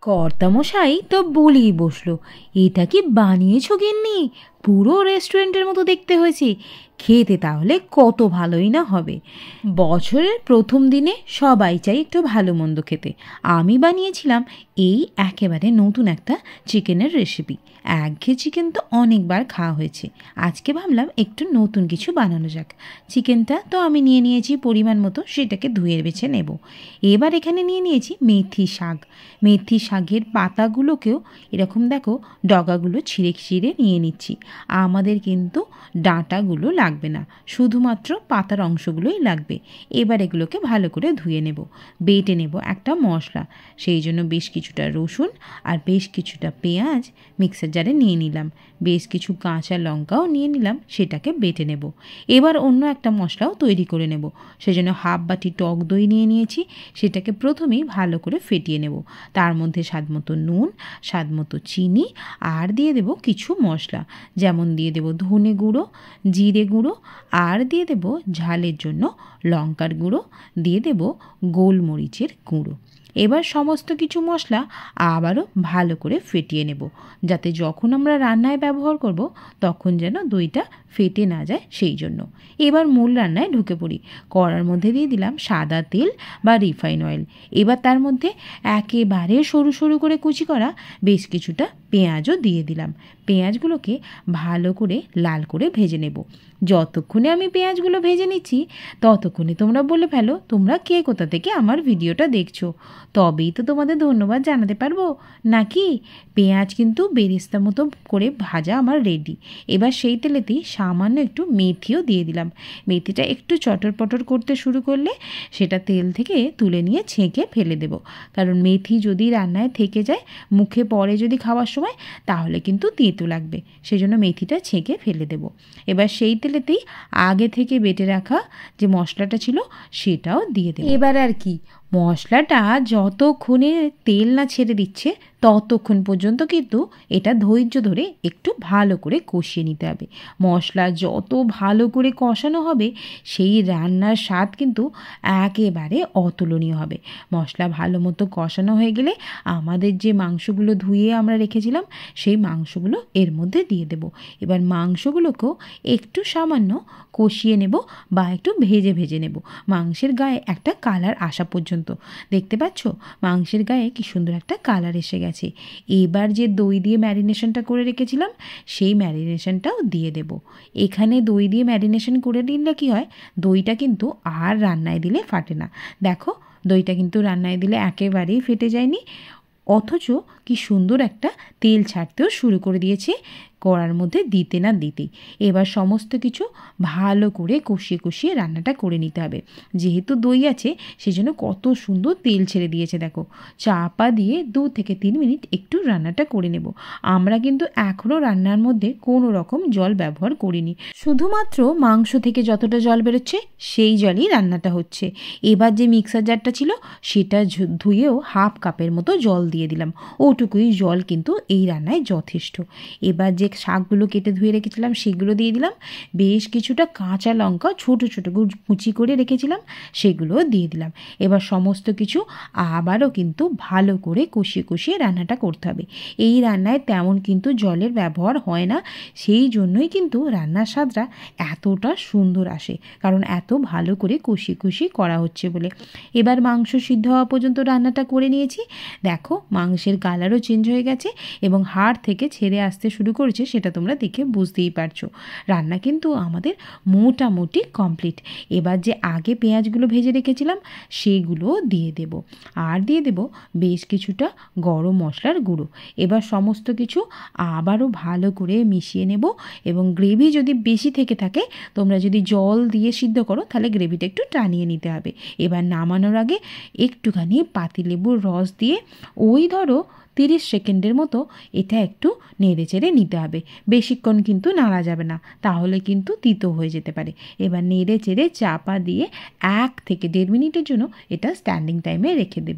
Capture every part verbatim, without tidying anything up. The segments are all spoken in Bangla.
কর্তামশাই তো বলেই বসলো, এটা কি বানিয়েছো গিন্নি? পুরো রেস্টুরেন্টের মতো দেখতে হয়েছে, খেতে তাহলে কত ভালোই না হবে। বছরের প্রথম দিনে সবাই চাই একটু ভালো মন্দ খেতে। আমি বানিয়েছিলাম এই একেবারে নতুন একটা চিকেনের রেসিপি। একঘেয়ে চিকেন তো অনেকবার খাওয়া হয়েছে, আজকে ভাবলাম একটু নতুন কিছু বানানো যাক। চিকেনটা তো আমি নিয়ে নিয়েছি পরিমাণ মতো, সেটাকে ধুয়ে বেছে নেব। এবার এখানে নিয়ে নিয়েছি মেথি শাক। মেথি শাকের পাতাগুলোকেও এরকম দেখো ডগাগুলো ছিঁড়ে ছিঁড়ে নিয়ে নিচ্ছি। আমাদের কিন্তু ডাঁটাগুলো লাগবে না, শুধুমাত্র পাতার অংশগুলোই লাগবে। এবার এগুলোকে ভালো করে ধুয়ে নেব, বেটে নেব একটা মশলা। সেই জন্য বেশ কিছুটা রসুন আর বেশ কিছুটা পেঁয়াজ মিক্সার জারে নিয়ে নিলাম, বেশ কিছু কাঁচা লঙ্কাও নিয়ে নিলাম, সেটাকে বেটে নেব। এবার অন্য একটা মশলাও তৈরি করে নেব। সেই জন্য হাফ বাটি টক দই নিয়ে নিয়েছি, সেটাকে প্রথমেই ভালো করে ফেটিয়ে নেব। তার মধ্যে স্বাদ মতো নুন, স্বাদ মতো চিনি, আর দিয়ে দেব কিছু মশলা, যেমন দিয়ে দেব ধনে গুঁড়ো, জিরে গুঁড়ো, আর দিয়ে দেব ঝালের জন্য লঙ্কার গুঁড়ো, দিয়ে দেব গোলমরিচের গুঁড়ো। এবার সমস্ত কিছু মশলা আবারও ভালো করে ফেটিয়ে নেব, যাতে যখন আমরা রান্নায় ব্যবহার করব তখন যেন দইটা ফেটে না যায় সেই জন্য। এবার মূল রান্নায় ঢুকে পড়ি। কড়ার মধ্যে দিয়ে দিলাম সাদা তেল বা রিফাইন অয়েল। এবার তার মধ্যে একেবারে সরু সরু করে কুচি করা বেশ কিছুটা পেঁয়াজও দিয়ে দিলাম। পেঁয়াজগুলোকে ভালো করে লাল করে ভেজে নেব। যতক্ষণে আমি পেঁয়াজগুলো ভেজে নিচ্ছি ততক্ষণে তোমরা বলে ফেলো তোমরা কে কোথা থেকে আমার ভিডিওটা দেখছো, তবেই তো তোমাদের ধন্যবাদ জানাতে পারবো নাকি। পেঁয়াজ কিন্তু বেরেস্তা মতো করে ভাজা আমার রেডি। এবার সেই তেলেতেই সামান্য একটু মেথিও দিয়ে দিলাম। মেথিটা একটু চটর পটর করতে শুরু করলে সেটা তেল থেকে তুলে নিয়ে ছেঁকে ফেলে দেব, কারণ মেথি যদি রান্নায় থেকে যায় মুখে পড়ে যদি খাওয়ার সময় তাহলে কিন্তু তেতো লাগবে, সেজন্য মেথিটা ছেঁকে ফেলে দেব। এবার সেই তেলেতেই আগে থেকে বেটে রাখা যে মশলাটা ছিল সেটাও দিয়ে দেব। এবার আর কি, মশলাটা যতক্ষণে তেল না ছেড়ে দিচ্ছে ততক্ষণ পর্যন্ত কিন্তু এটা ধৈর্য ধরে একটু ভালো করে কষিয়ে নিতে হবে। মশলা যত ভালো করে কষানো হবে সেই রান্নার স্বাদ কিন্তু একেবারে অতুলনীয় হবে। মশলা ভালো মতো কষানো হয়ে গেলে আমাদের যে মাংসগুলো ধুয়ে আমরা রেখেছিলাম সেই মাংসগুলো এর মধ্যে দিয়ে দেব। এবার মাংসগুলোকেও একটু সামান্য কষিয়ে নেব বা একটু ভেজে ভেজে নেব, মাংসের গায়ে একটা কালার আসা পর্যন্ত। দেখতে পাচ্ছ মাংসের গায়ে কি সুন্দর একটা কালার এসে গেছে। এবার যে দই দিয়ে ম্যারিনেশনটা করে রেখেছিলাম সেই ম্যারিনেশনটাও দিয়ে দেব। এখানে দই দিয়ে ম্যারিনেশন করে দিলে কি হয়, দইটা কিন্তু আর রান্নায় দিলে ফাটে না। দেখো দইটা কিন্তু রান্নায় দিলে একেবারেই ফেটে যায়নি, অথচ কি সুন্দর একটা তেল ছাড়তেও শুরু করে দিয়েছে কড়ার মধ্যে দিতে না দিতেই। এবার সমস্ত কিছু ভালো করে কষিয়ে কষিয়ে রান্নাটা করে নিতে হবে। যেহেতু দই আছে সেজন্য কত সুন্দর তেল ছেড়ে দিয়েছে দেখো। চাপা দিয়ে দু থেকে তিন মিনিট একটু রান্নাটা করে নেব। আমরা কিন্তু এখনও রান্নার মধ্যে কোনো রকম জল ব্যবহার করিনি, শুধুমাত্র মাংস থেকে যতটা জল বেরোচ্ছে সেই জলই রান্নাটা হচ্ছে। এবার যে মিক্সার জারটা ছিল সেটা ধুয়েও হাফ কাপের মতো জল দিয়ে দিলাম, ওটুকুই জল কিন্তু এই রান্নায় যথেষ্ট। এবার যে শাকগুলো কেটে ধুয়ে রেখেছিলাম সেগুলো দিয়ে দিলাম, বেশ কিছুটা কাঁচা লঙ্কা ছোটো ছোটো কুচি করে রেখেছিলাম সেগুলোও দিয়ে দিলাম। এবার সমস্ত কিছু আবারও কিন্তু ভালো করে কষিয়ে কষিয়ে রান্নাটা করতে হবে। এই রান্নায় তেমন কিন্তু জলের ব্যবহার হয় না, সেই জন্যই কিন্তু রান্নার স্বাদটা এতটা সুন্দর আসে, কারণ এত ভালো করে কষিয়ে কষিয়ে করা হচ্ছে বলে। এবার মাংস সিদ্ধ হওয়া পর্যন্ত রান্নাটা করে নিয়েছি। দেখো মাংসের কালারও চেঞ্জ হয়ে গেছে এবং হাড় থেকে ছেড়ে আসতে শুরু করেছে, সেটা তোমরা দেখে বুঝতেই পারছো। রান্না কিন্তু আমাদের মোটামুটি কমপ্লিট। এবার যে আগে পেঁয়াজগুলো ভেজে রেখেছিলাম সেগুলো দিয়ে দেব, আর দিয়ে দেব বেশ কিছুটা গরম মশলার গুঁড়ো। এবার সমস্ত কিছু আবারও ভালো করে মিশিয়ে নেব এবং গ্রেভি যদি বেশি থেকে থাকে, তোমরা যদি জল দিয়ে সিদ্ধ করো তাহলে গ্রেভিটা একটু টানিয়ে নিতে হবে। এবার নামানোর আগে একটুখানি পাতিলেবুর রস দিয়ে ওই ধরো তিরিশ সেকেন্ডের মতো এটা একটু নেড়ে চেড়ে নিতে হবে। বেশিক্ষণ কিন্তু নাড়া যাবে না, তাহলে কিন্তু তিতো হয়ে যেতে পারে। এবার নেড়ে চেড়ে চাপা দিয়ে এক থেকে দেড় মিনিটের জন্য এটা স্ট্যান্ডিং টাইমে রেখে দেব।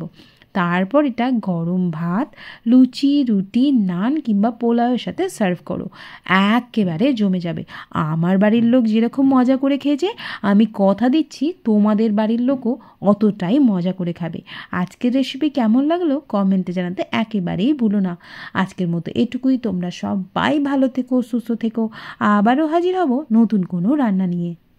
তারপর এটা গরম ভাত, লুচি, রুটি, নান কিংবা পোলাওয়ের সাথে সার্ভ করো, একেবারে জমে যাবে। আমার বাড়ির লোক যেরকম মজা করে খেয়েছে, আমি কথা দিচ্ছি তোমাদের বাড়ির লোকও অতটাই মজা করে খাবে। আজকের রেসিপি কেমন লাগলো কমেন্টে জানাতে একেবারেই ভুলো না। আজকের মতো এটুকুই। তোমরা সবাই ভালো থেকো, সুস্থ থেকো। আবারও হাজির হব নতুন কোনো রান্না নিয়ে।